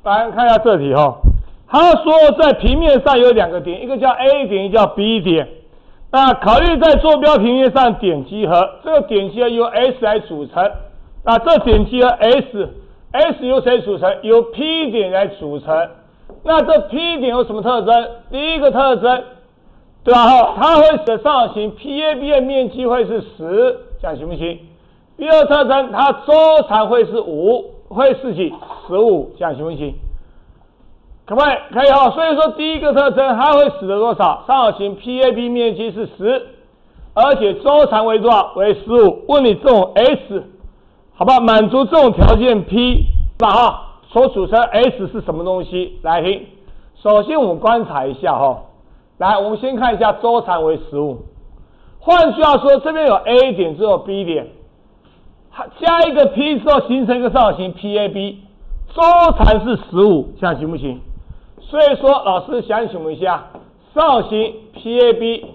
来看一下这题哈，他说在平面上有两个点，一个叫 A 点，一个叫 B 点。那考虑在坐标平面上点集合，这个点集合由 S 来组成。那这点集合 S 由谁组成？由 P 点来组成。那这 P 点有什么特征？第一个特征，对吧？它会使上行 PAB 的面积会是10，这样行不行？第二特征，它周长会是5，会是几？15，这样行不行？可不可以？可以哈。所以说第一个特征，它会使得多少？上行 PAB 面积是10，而且周长为多少？为15。问你这种 S， 好吧？满足这种条件 P， 吧哈，所组成 S 是什么东西？来听。首先我们观察一下哈。来，我们先看一下周长为15。换句话说，这边有 A 点，这有 B 点，加一个 P 之后形成一个上行 PAB， 周长是15，这样行不行？所以说，老师想请问一下，上行 PAB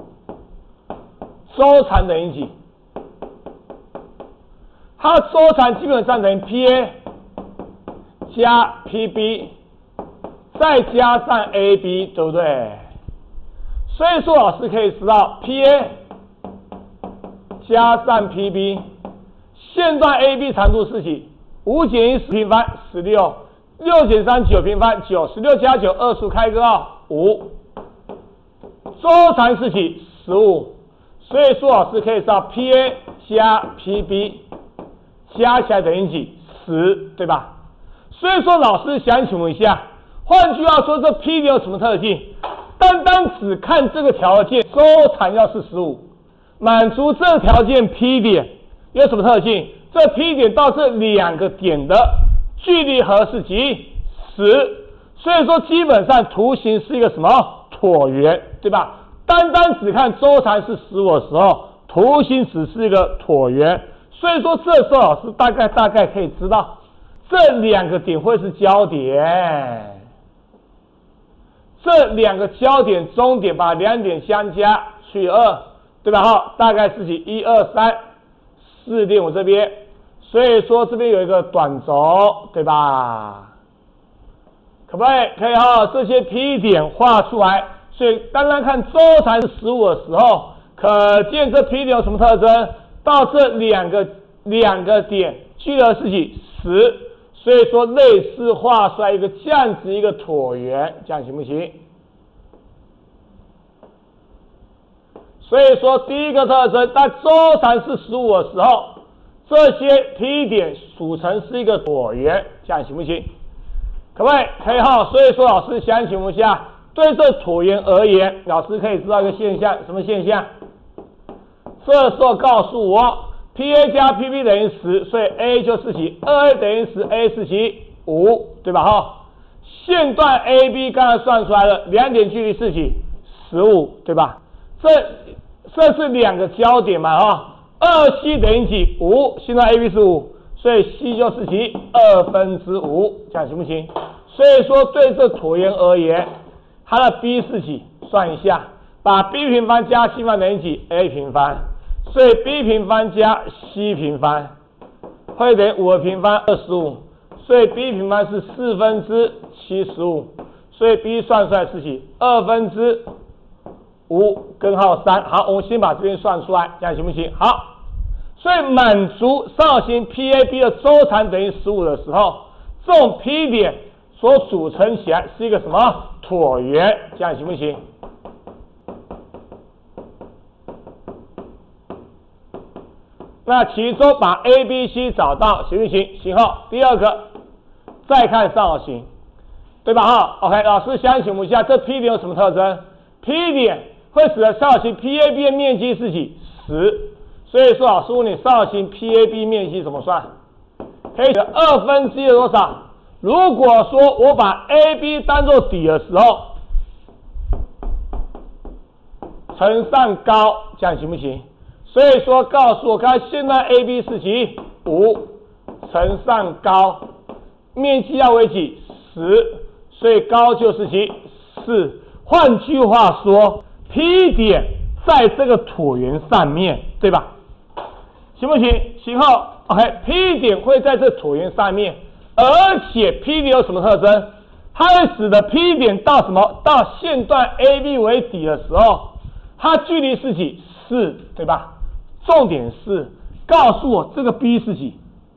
周长等于几？它周长基本上等于 PA 加 PB 再加上 AB， 对不对？所以说，老师可以知道 PA 加上 PB， 线段 AB 长度是几？5减1 10平方16。6减3 9平方9 16加9 20开个号5，周长是几？15。所以说老师可以知道 PA 加 PB 加起来等于几？10，对吧？所以说老师想请问一下，换句话说，这 P 点有什么特性？单单只看这个条件，周长要是15，满足这个条件 P 点有什么特性？这 P 点到这两个点的距离和是几？10，所以说基本上图形是一个什么椭圆，对吧？单单只看周长是15的时候，图形只是一个椭圆，所以说这时候老师大概可以知道，这两个点会是交点，这两个交点中点把两点相加除以2，对吧？好，大概是几1 2 3 4点我这边。所以说这边有一个短轴，对吧？可不可以？可以哈，这些 P 点画出来。所以单单看周长是15的时候，可见这 P 点有什么特征？到这两个点距离是几10，所以说类似画出来一个这样子一个椭圆，这样行不行？所以说第一个特征，当周长是15的时候，这些 P 点组成是一个椭圆，这样行不行？可不可以？可以哈。所以说老师想请问一下，对这椭圆而言，老师可以知道一个现象，什么现象？这时候告诉我 PA 加 PB 等于10，所以 A 就是几 2A 等于10，A 是几5，对吧哈？线段 AB 刚才算出来了，两点距离是几15，对吧？这是两个交点嘛哈。2C 等于几5，线段 AB 是5，所以 C 就是几5/2，这样行不行？所以说对这椭圆而言，它的 B 是几？算一下，把 B 平方加 C 平方等于几 ？A 平方，所以 B 平方加 C 平方会等于5的平方25，所以 B 平方是4/75，所以 B 算出来是几？2/5根号3。好，我们先把这边算出来，这样行不行？好，所以满足上行 PAB 的周长等于15的时候，这种 P 点所组成起来是一个什么椭圆，这样行不行？那其中把 A、B、C 找到行不行？行哈。第二个，再看上行，对吧哈 ？OK， 老师想请问一下，这 P 点有什么特征 ？P 点会使得上行 PAB 的面积是几10，所以说老师问你上行 PAB 面积怎么算？可以2/2的多少？如果说我把 AB 当做底的时候，乘上高，这样行不行？所以说告诉我，刚才线段 AB 是几5，乘上高，面积要为几10，所以高就是几4。换句话说 ，P 点在这个椭圆上面，对吧？行不行？行后 ，OK，P 点会在这椭圆上面， 而且 P 点有什么特征？它会使得 P 点到什么？到线段 AB 为底的时候，它距离是几？4，对吧？重点是告诉我这个 B 是几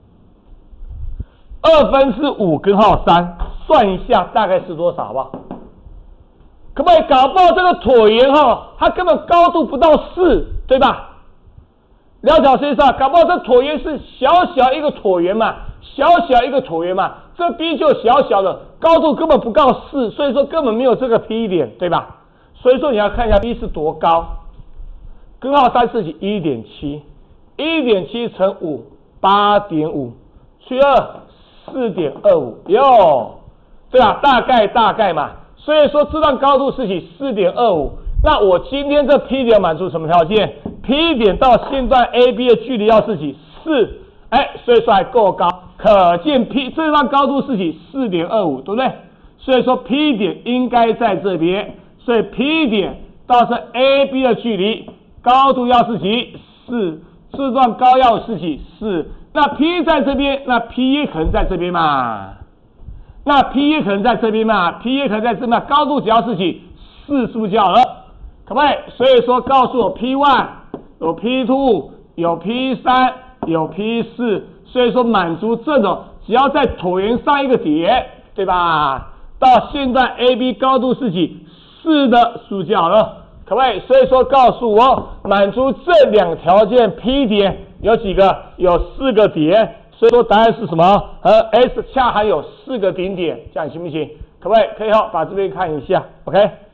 ？2分之5根号3，算一下大概是多少，好不好？可不可以搞不好这个椭圆它根本高度不到4，对吧？了解实际上，搞不好这椭圆是小小一个椭圆嘛，小小一个椭圆嘛，这 B 就小小的，高度根本不到4，所以说根本没有这个 P 点，对吧？所以说你要看一下 B 是多高，根号3是几 1.7，1.7 乘5 8.5除以2 4.25，哟，对吧？大概嘛，所以说这段高度是几 4.25。那我今天这 P 点满足什么条件 ？P 点到线段 AB 的距离要是几4，所以说还够高，可见 P 这段高度是几 4.25， 对不对？所以说 P 点应该在这边，所以 P 点到这 AB 的距离高度要是几4，这段高要是几4，那 P 在这边，那 P 也可能在这边嘛，那 P 也可能在这边嘛 ，P 也可能在这边嘛，高度只要是几4，是不是就好了？可不可以？所以说告诉我 P1 有 P2 有 P3 有 P4， 所以说满足这种只要在椭圆上一个点，对吧？到线段 AB 高度是几4的数就好了，可不可以？所以说告诉我满足这两条件 P 点有几个？有4个点，所以说答案是什么？和 S 恰含有4个顶点，这样行不行？可不可以？可以把这边看一下 ，OK。